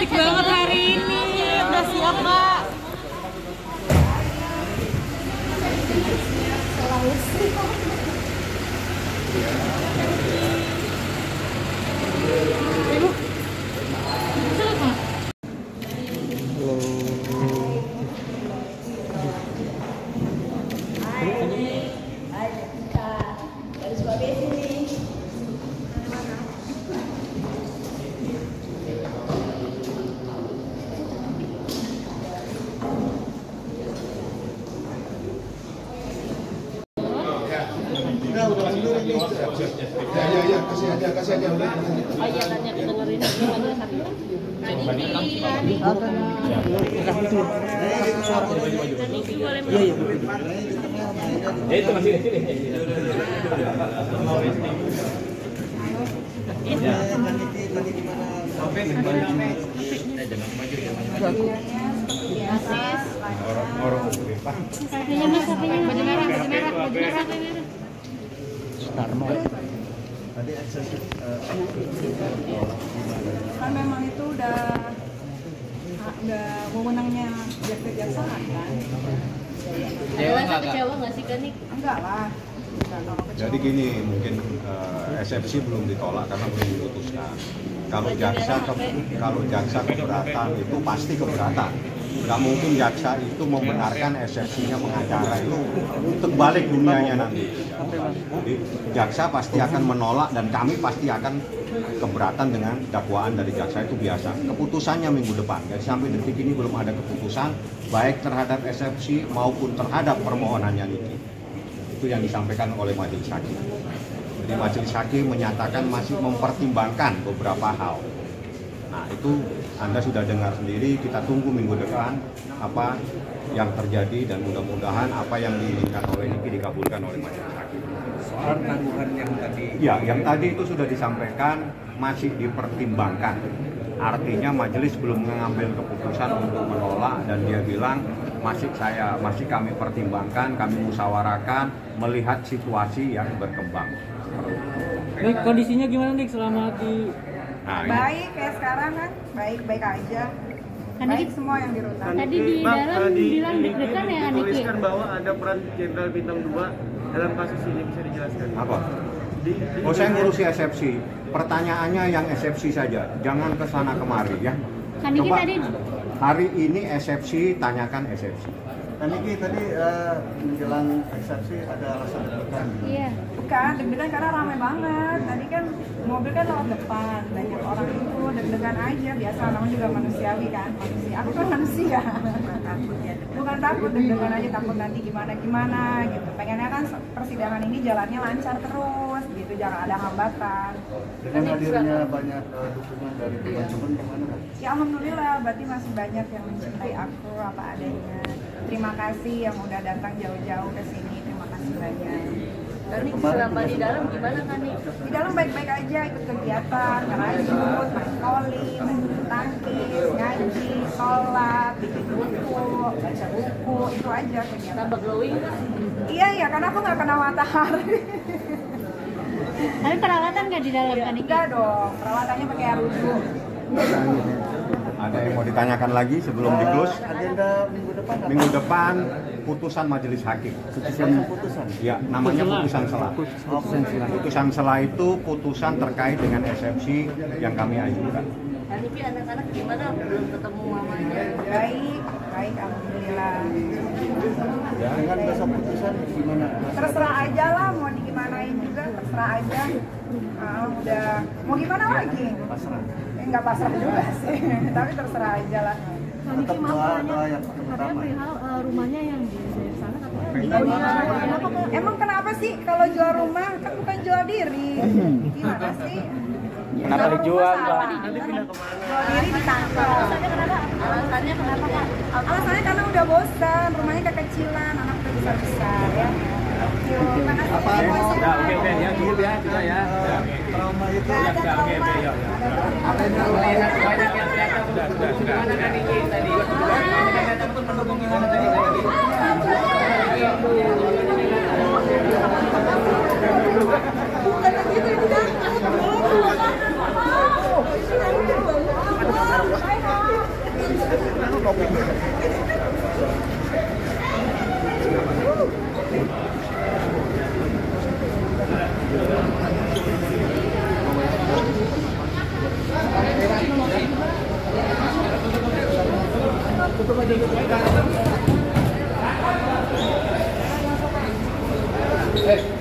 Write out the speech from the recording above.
cantik banget hari ini. Udah siap, Mbak? Ibu. Udah mundur ini. Ya, kasih aja udah. Oh iya, tanya dengerin gimana satu. Ya itu masih kecil ya. Kan memang itu udah wewenangnya kejaksaan kan. Kecewa nggak sih kan nih? Enggak lah. Jadi gini, mungkin eksepsi belum ditolak karena belum diputuskan. Kalau jaksa keberatan itu pasti keberatan. Nggak mungkin jaksa itu membenarkan eksepsinya pengacara itu terbalik dunianya nanti. Jadi jaksa pasti akan menolak dan kami pasti akan keberatan dengan dakwaan dari jaksa, itu biasa. Keputusannya minggu depan. Jadi sampai detik ini belum ada keputusan baik terhadap eksepsi maupun terhadap permohonannya Niki. Itu yang disampaikan oleh majelis hakim. Jadi majelis hakim menyatakan masih mempertimbangkan beberapa hal. Nah itu Anda sudah dengar sendiri, kita tunggu minggu depan apa yang terjadi dan mudah-mudahan apa yang diinginkan oleh Niki dikabulkan oleh majelis hakim. Soal tanggungan yang tadi. Ya, yang tadi itu sudah disampaikan masih dipertimbangkan. Artinya majelis belum mengambil keputusan untuk menolak dan dia bilang masih kami pertimbangkan, kami musyawarahkan melihat situasi yang berkembang. Baik, kondisinya gimana nih selama di Baik kayak sekarang kan, baik aja. Baik semua yang di rutan. Tadi di dalam bilang deg-degan ya, Niki? Dituliskan bahwa ada peran Jenderal Bintang 2 dalam kasus ini, bisa dijelaskan? Apa? Oh, saya ngurusi eksepsi. Pertanyaannya yang eksepsi saja, jangan ke sana kemari ya. Kan Niki Coba tadi hari ini eksepsi, tanyakan eksepsi. Kan Niki tadi menjelang eksepsi ada alasan deg-degan. iya. Bukan, deg-degan karena ramai banget. Tadi kan mobil kan lewat depan, banyak orang itu deg-degan aja. Biasa namanya juga manusiawi kan, manusia. Aku kan manusia. Bukan takut, deg-degan aja, takut nanti gimana gitu. Pengennya kan persidangan ini jalannya lancar terus gitu, jangan ada hambatan. Dengan hadirnya banyak dukungan dari teman-teman gimana kan? Ya alhamdulillah, berarti masih banyak yang mencintai aku apa adanya. Terima kasih yang udah datang jauh-jauh ke sini, terima kasih banyak. Tadi selama di dalam gimana kan nih? Di dalam baik-baik aja, ikut kegiatan, ngerajut, main volley, main bulu tangkis, ngaji, sholat, bikin buku, baca buku, itu aja kegiatan. Tambah glowing kan? Iya, karena aku nggak kena matahari. Tapi perawatan nggak di dalam kan Niki? Enggak dong, perawatannya pakai air wudhu. Ada yang mau ditanyakan lagi sebelum di close? Agenda minggu depan apa? Minggu depan putusan majelis hakim. Putusan. Ya, namanya putusan selah. Putusan selah itu putusan terkait dengan eksepsi yang kami ajukan. Kan Niki anak-anak gimana? Belum ketemu mamanya? Baik, alhamdulillah. Dengan besok putusan gimana? Terserah aja lah, mau digimanain juga, terserah aja. Udah, mau gimana lagi? Pasrah. Nggak pasrah juga sih, tapi terserah aja lah. Tetap doa yang pertama. Rumahnya yang di sana katanya Emang kenapa sih kalau jual rumah kan bukan jual diri? Gimana sih? Kenapa dijual, Mbak? Jual diri ditangkap. Alasannya kenapa Kak? Alasannya karena udah bosan, rumahnya kekecilan, anak udah besar-besar ya. Terima kasih. Oke, ya cukup ya kita ya. Trauma itu Nggak ada trauma. Banyak yang kelihatan sudah. Gimana kan Niki tadi? Teman-teman pendukung gimana tadi? Bukan begitu ini kan. Hai. Tutup aja.